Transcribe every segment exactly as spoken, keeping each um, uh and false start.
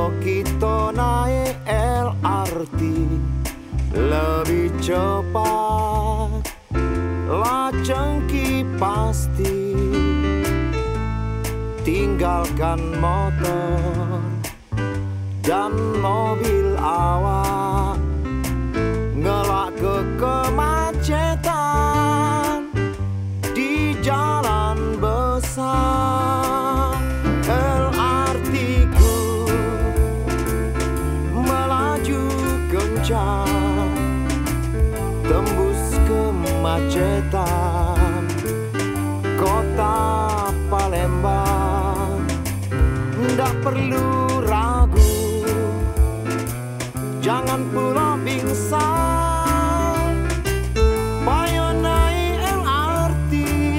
Payo kita naik L R T lebih cepat, lajeng ki pasti tinggalkan motor dan mobil awak, ngelak ke kemacetan di jalan besar. L R T-ku melaju kencang, tembus kemacetan kota Palembang. Ndak perlu ragu, jangan pula bingsang, payo naik L R T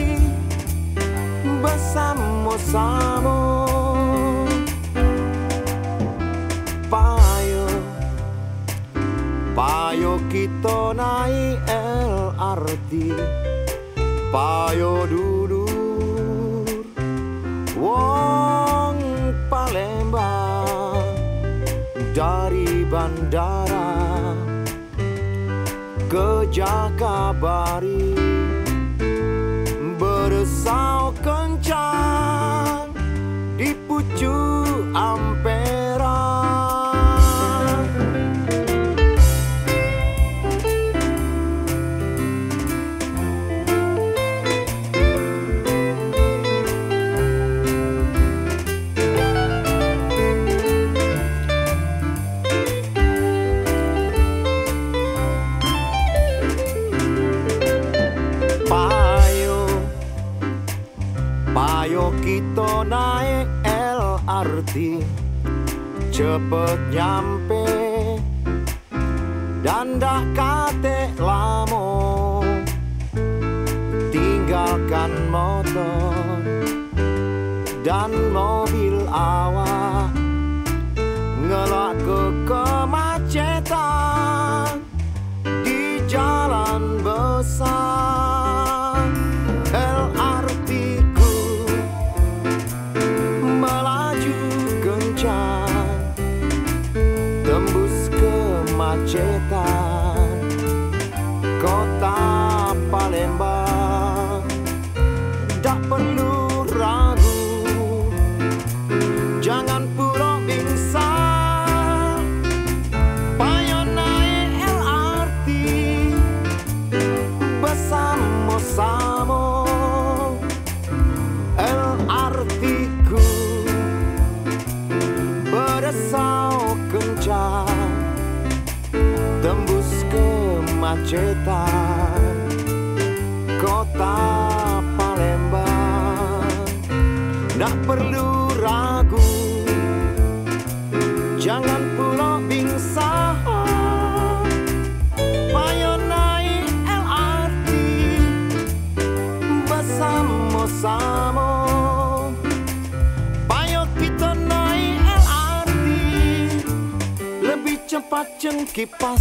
bersama-sama. Payo, payo kita naik L R T, payo dulur wong Palembang, dari bandara ke Jakabari bersau kencang di pucuk Ampera. Payo kita naik L R T cepet nyampe dan dah kate lamo, tinggalkan motor dan mobil awak, ngelak ke kemacetan di jalan besar. L R T-ku melaju kencang, tembus kemacetan kota Palembang. Tak perlu ragu, jangan pura bingsang, payo naik L R T bersama-sama. L R T-ku bersau kencang, tembus kemacetan kota Palembang. Tak perlu ragu, jangan pula bingsang, payo naik L R T bersama-sama. Payo kita naik L R T lebih cepat jengki pas